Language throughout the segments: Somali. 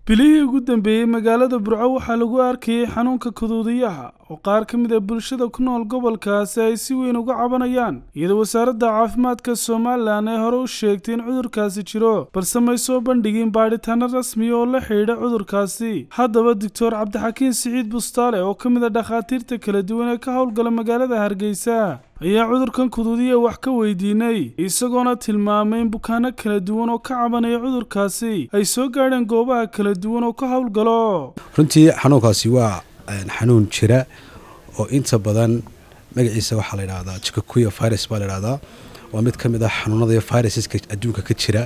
bilihii ugu dambeeyay magaalada Burco waxaa lagu arkayay xanuunka kuduudiyaha oo qaar ka mid ah bulshada ku nool gobolkaasi ay si weyn uga cabanayaan iyadoo wasaaradda caafimaadka Soomaaliland ay hore u sheegtay in cudurkaasi jiro balse may soo bandhigin baadhitaano rasmi oo la xiriira cudurkaasi. Haddaba Dr. Cabdixakiin Siciid Bustaale oo ka mid ah dhakhaatiirta kala duwan ee ka howlgala magaalada Hargeysa ayaa cudurkan kuduudiyaha wax ka weydiinay isagoona tilmaamay in bukaano kala duwan oo ka cabanaya cudurkaasi ay soo gaadheen goobaha kala duwan oo ka howlgalo. runtii xanuunkaasi waa xanuun jira oo inta badan magaciisa waxa la yiraahdaa chikungunya virus baa la yiraahdaa waa mid ka mid ah xanuunada viruska adduunka ka jira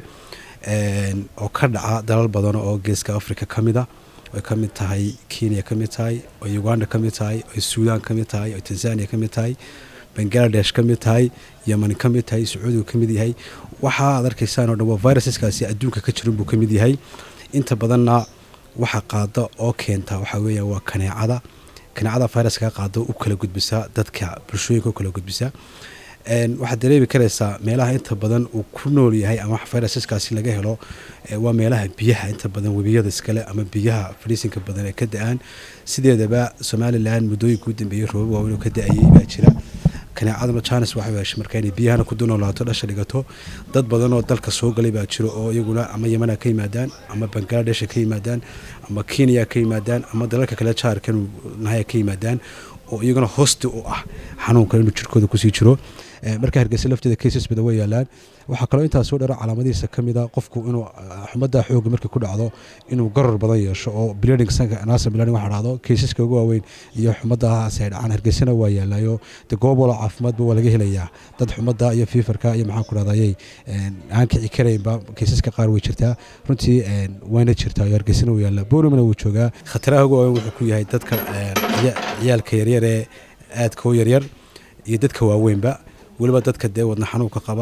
oo ka dhaca dalal badan oo geeska Afrika ka mid ah oo ka mid tahay Kenya ka mid tahay oo Uganda ka mid tahay oo Suudaan ka mid tahay oo Tanzania ka mid tahay Bangladesh ka mid tahay Yemen ka mid tahay Sacuudiga ka mid yahay waxa aad arkaysaan oo dhan viruskaasi adduunka ka jira buu ka mid yahay inta badanna waxa qaado oo keenta waxa weeyaan waa kaneecada viruska qaado u kala gudbisa dadka bulshooyinka kala gudbisa waxa dareemi karaysaa meelaha inta badan uu ku nool yahay ama viruskaasi laga helo waa meelaha biyaha inta badan wabiyada iskale ama biyaha fariisinka badan ee ka da'an sideedaba Soomaaliland muddooyinka u dambeeyay roob waaweyn oo ka da'ayay baa jira kaneecada chance waxa weeye markay biyahana ku doonolaato dhasha dhigato dad badan oo dalka soo galay baa jiro oo iyaguna ama Yemen ka yimaadaan ama Bangladesh ka yimaadaan ama Kenya ka yimaadaan ama dalalka kale jaarkan nahay ka yimaadaan oo iyaguna host u ah xanuunka inuu jirkooda ku sii jiro marka Hargeysa lafteeda cases badan way yaalaan waxa kale inta soo dharo calaamadihiisa kamida qofku inuu xumada xoog markii ku dhacdo inuu garar badan yeesho oo bleeding sanka anaasa bleeding waxa dhacdo caseska ugu waaweyn iyo xumadaha ay dhacaan Hargeysana waa yaalayo de goobo caafimaad waa laga helayaa dad xumada iyo feverka iyo maxaa ku dhacday aan kici kareenba caseska qaar way jirtaa runtii wayna jirtaa Hargeysana waa yaala boorumana wuu joogaa khataraha ugu waaweyn wuxuu ku yahay dadka ciyaalka yaryar ee aadka u yaryar iyo dadka waaweynba waliba dadka wadna xanuunka qaba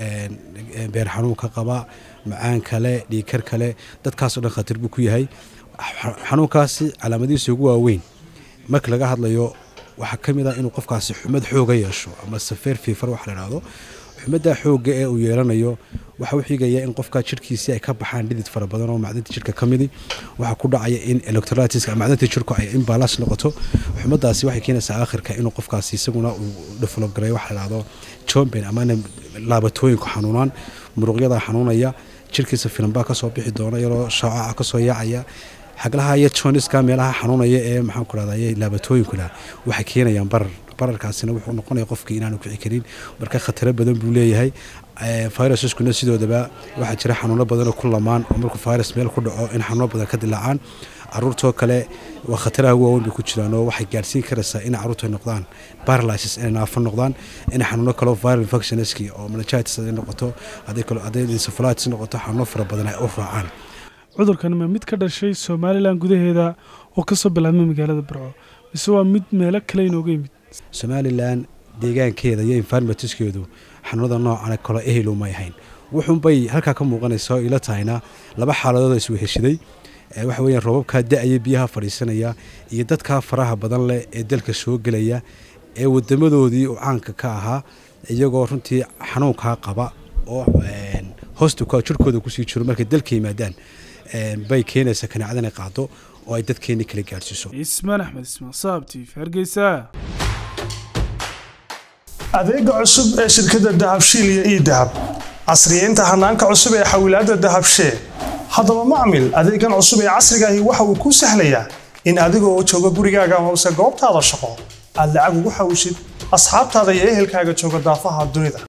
beer xanuunka qaba macaan kale dhiikar kale dadkaas oo dhan khatar buu ku yahay xanuunkaasi calaamadihiisa ugu waaweyn marka laga hadlayo waxa kamid ah inuu qofkaasi xumad xoog yeesho ama severe fever waxa la yiraahdo xumada xoog ee uu yeelanayo waxa uu xigaya in qofka jirkiisa ay ka baxaan dhidid fara badan oo macdanta jirka kamidi waxa ku dhacaya in electrolytes macdanta jirku ay imbalance noqoto xumadaasi waxay keenaysaa aakhirka inuu qofkaasi isaguna uu develop garay waxa la yiraahdo jombin ama laabatooyinka xanuunaan muruqyada xanuunaya jirkiisa filanba ka soo bixi doona yaroo shaaca ka soo yaacaya xaglaha iyo jooniska meelaha xanuunaya ee maxaa ku raadayay laabatooyinkuna waxay keenayaan bararkaasina wuxuu noqonayaa qofkii inaanu kici karin marka khatar badan buu leeyahay viruskuna sidoodaba waxa jira xanuuno badan oo ku lamaan oo markuu virus meel ku dhaco in xanuuno badan ka dilaacaan caruurtoo kale waa khataraha waaweyn ku jiraan oo waxay gaarsiin karaysaa in caruurtu noqdaan paralysis in naafo noqdaan in xanuuno kale viral infectionski oo meningitis ay noqoto haday encephalitis noqoto xanuuno fara badan ay u raacaan cudurkan ma mid ka dhashay Soomaaliland gudaheeda oo ka soo bilaabmay magaalada Burco mise waa mid meel kale inooga yimid Soomaaliland deegaankeeda iyo environmentskeedu xanuunada noocan kale ehelo ma yahayn wuxuun bay halka ka muuqanaysaa ila tahayna laba xaaladood is weheshiday waxa weeyaan roobabka da'aya biyaha fariisanaya iyo dadka faraha badan leh ee dalka soo galaya ee wadamadoodii oo caanka ka ahaa iyagoo runtii xanuunka qaba oo hoostuka jirkooda ku sii jiro markay dalka yimaadaan bay keenaysaa kaneecadana qaado oo ay dadkeena kala gaarsiiso. Ismaan Axmed Ismaan Saabti Hargeysa. adeega cusub ee shirkadda Dahabshiil iyo Idahab casriyeynta hanaanka cusub ee xawilaadda Dahabshiil haddaba macmil adeegan cusub ee casriga ahi waxa uu ku sahlayaa in adigoo jooga gurigaaga ama goobtaada shaqo aad lacag ugu xawishid asxaabtaada iyo ehelkaaga jooga daafaha dunida